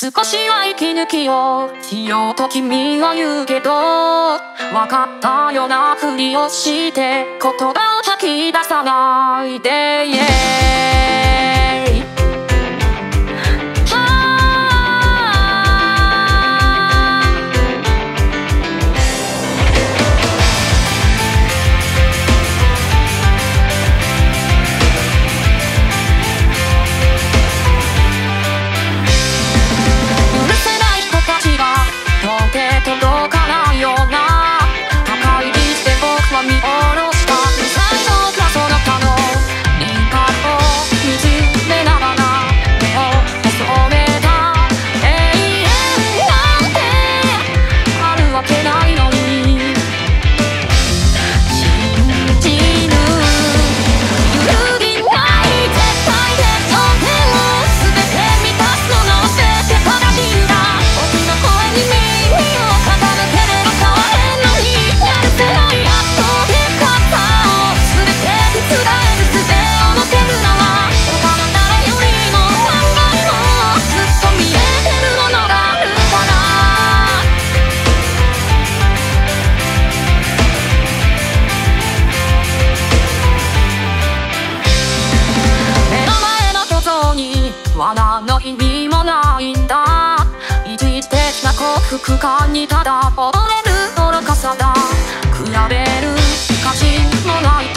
少しは息抜きをしようと君は言うけど、わかったようなふりをして言葉を吐き出さないで、届かないような高いビーチで僕は見下ろした最初がそなたの輪郭を見つめながら目を細めた永遠なんてあるわけないのに信じる揺るぎない絶対で条件を全て満たすのが全て正しいんだ僕の声に罠の意味もないんだ一時的な幸福感にただ溺れる愚かさだ比べる価値もない